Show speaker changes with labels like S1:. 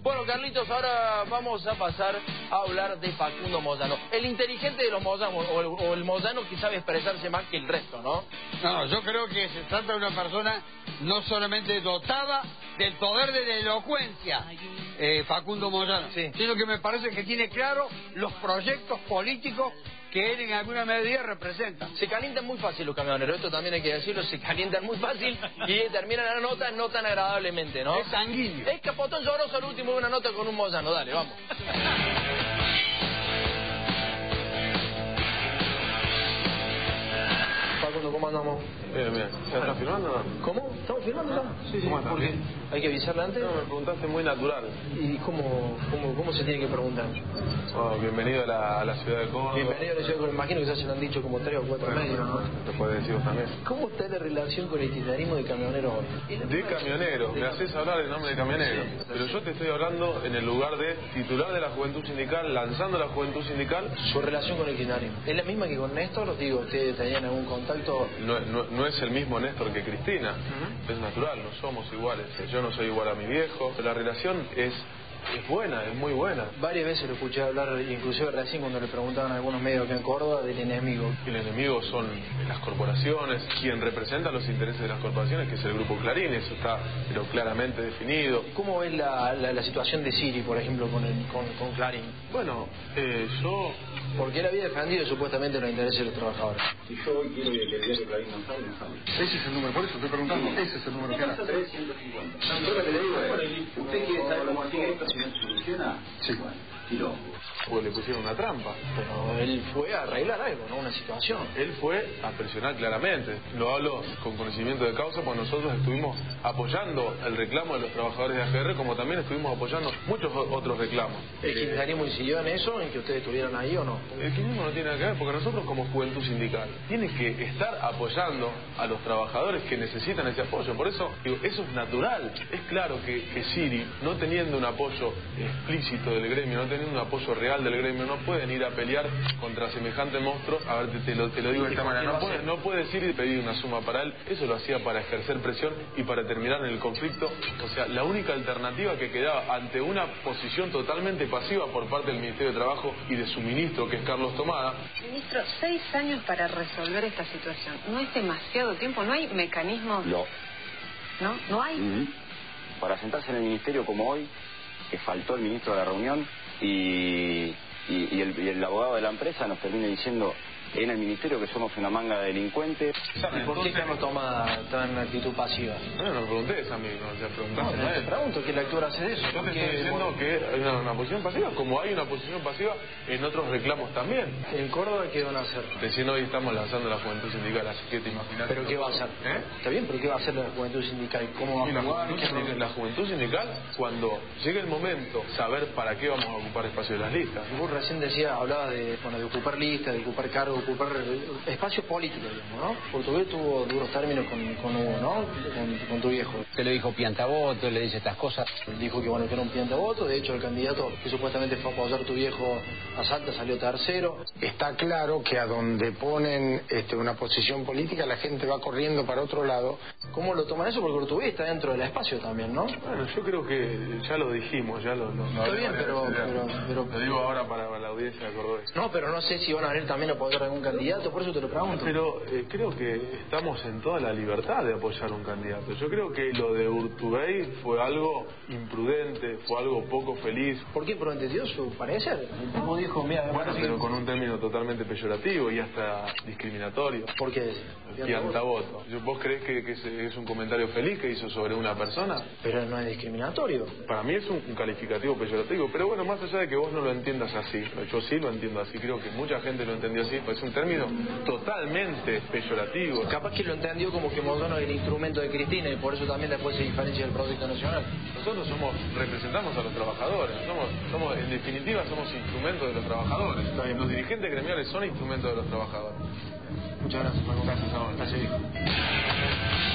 S1: Bueno, Carlitos, ahora vamos a pasar a hablar de Facundo Moyano. El inteligente de los Moyano, o el Moyano que sabe expresarse más que el resto, ¿no?
S2: No, yo creo que se trata de una persona no solamente dotada del poder de la elocuencia, Facundo Moyano,
S1: sí,
S2: sino que me parece que tiene claro los proyectos políticos que él en alguna medida representa.
S1: Se calientan muy fácil los camioneros, esto también hay que decirlo, se calientan muy fácil y terminan la nota no tan agradablemente, ¿no?
S2: Es sanguíneo.
S1: Es Capotón Lloroso al último de una nota con un Moyano, dale, vamos. Facundo, ¿cómo andamos?
S3: Bien, bien. ¿Ya estás filmando o no?
S1: ¿Cómo? ¿Estamos filmando ya? Sí, sí.
S3: ¿Cómo
S1: ¿Por qué? ¿Hay que avisarle antes?
S3: No, me preguntaste muy natural.
S1: ¿Y cómo se tiene que preguntar?
S3: Oh, bienvenido a la ciudad de Córdoba.
S1: Bienvenido a la ciudad de Córdoba. Me imagino que ya se lo han dicho como 3 o 4 medios, ¿no?
S3: Te puedes decir vos también.
S1: ¿Cómo está la relación con el kirchnerismo de camioneros hoy?
S3: De camionero. Me haces hablar en nombre de camionero. Pero yo te estoy hablando en el lugar de titular de la Juventud Sindical, lanzando la Juventud Sindical.
S1: ¿Su relación con el kirchnerismo es la misma que con Néstor? Digo, ¿ustedes tenían algún contacto?
S3: No es el mismo Néstor que Cristina. Es natural, no somos iguales. Yo no soy igual a mi viejo. La relación es buena, es muy buena.
S1: Varias veces lo escuché hablar, inclusive recién cuando le preguntaban a algunos medios acá en Córdoba, del enemigo.
S3: El enemigo son las corporaciones, quien representa los intereses de las corporaciones, que es el Grupo Clarín, eso está pero claramente definido.
S1: ¿Cómo ves la situación de Siri, por ejemplo, con Clarín?
S3: Bueno, yo...
S1: Porque él había defendido supuestamente los intereses de los trabajadores.
S4: Si yo hoy quiero que el diario Clarín no sale.
S5: Ese es el número, por eso estoy preguntando, ese es el número que era.
S4: 350. Yo lo que le digo es, ¿usted quiere saber cómo sigue esto si no se soluciona?
S5: Sí.
S4: Bueno, quilombo.
S3: Porque le pusieron una trampa.
S1: Pero él fue a arreglar algo, ¿no? Una situación.
S3: Él fue a presionar claramente. Lo hablo con conocimiento de causa, porque nosotros estuvimos apoyando el reclamo de los trabajadores de AGR, como también estuvimos apoyando muchos otros reclamos.
S1: ¿El kirchnerismo incidió en eso, en que ustedes estuvieran ahí o no?
S3: El kirchnerismo no tiene nada que ver, porque nosotros como Juventud Sindical tiene que estar apoyando a los trabajadores que necesitan ese apoyo. Por eso, digo, eso es natural. Es claro que Siri, no teniendo un apoyo explícito del gremio, no teniendo un apoyo real del gremio, no pueden ir a pelear contra semejante monstruo. A ver, te lo digo de esta manera, no puede ir y pedir una suma para él. Eso lo hacía para ejercer presión y para terminar en el conflicto. O sea, la única alternativa que quedaba ante una posición totalmente pasiva por parte del Ministerio de Trabajo y de su ministro, que es Carlos Tomada.
S6: Ministro, 6 años para resolver esta situación. ¿No es demasiado tiempo? ¿No hay mecanismos?
S4: No.
S6: ¿No? ¿No hay?
S4: Para sentarse en el ministerio como hoy, que faltó el ministro de la reunión y el abogado de la empresa nos termina diciendo en el ministerio que somos una manga de delincuentes.
S1: ¿Y por qué Carlos Tomada está en actitud pasiva?
S3: No me preguntes a mí, no, o sea, preguntaste
S1: No,
S3: a
S1: te
S3: él.
S1: pregunto, ¿qué lectura hace de eso?
S3: Yo te estoy diciendo que hay una posición pasiva, como hay una posición pasiva en otros reclamos también.
S1: ¿En Córdoba qué van a hacer?
S3: Recién hoy estamos lanzando la Juventud Sindical, así que te imaginas...
S1: ¿Pero qué va a hacer? Está bien, pero ¿qué va a hacer la Juventud Sindical? ¿Cómo va
S3: Y
S1: a jugar?
S3: la Juventud Sindical, cuando llegue el momento, saber para qué vamos a ocupar espacio de las listas.
S1: Vos recién decías, hablabas de ocupar listas, de ocupar cargos, de ocupar espacio político, digamos, ¿no? Portugués tuvo duros términos con Hugo, ¿no? Con tu viejo.
S2: Te le dijo piantavoto, le dice estas cosas.
S1: Dijo que bueno, que era un piantavoto. De hecho, el candidato que supuestamente fue a apoyar a tu viejo a Salta salió tercero.
S7: Está claro que a donde ponen una posición política la gente va corriendo para otro lado.
S1: ¿Cómo lo toman eso? Porque Portugués está dentro del espacio también, ¿no?
S3: Bueno, yo creo que ya lo dijimos, ya lo
S1: está bien, pero
S3: lo digo ahora para la audiencia de Cordobés.
S1: No, pero no sé si van a venir también a apoyar a algún candidato, por eso te lo pregunto.
S3: Pero creo que estamos en toda la libertad de apoyar a un candidato. Yo creo que lo de Urtubey fue algo imprudente, fue algo poco feliz.
S1: ¿Por qué imprudente? Dio su parecer. El tipo dijo, mira,
S3: bueno, pero con un término totalmente peyorativo y hasta discriminatorio.
S1: ¿Por qué?
S3: Piantavoto. ¿Vos creés que es un comentario feliz que hizo sobre una persona?
S1: Pero no es discriminatorio.
S3: Para mí es un calificativo peyorativo, pero bueno, más allá de que vos no lo entiendas así, yo sí lo entiendo así, creo que mucha gente lo entendió así, pues es un término totalmente peyorativo.
S1: Capaz que lo entendió como que Moyano es el instrumento de Cristina y por eso también después se diferencia del proyecto nacional.
S3: Nosotros representamos a los trabajadores, en definitiva somos instrumentos de los trabajadores. Los dirigentes gremiales son instrumentos de los trabajadores.
S1: Muchas gracias, Paco.
S3: Gracias a vos.
S1: Gracias.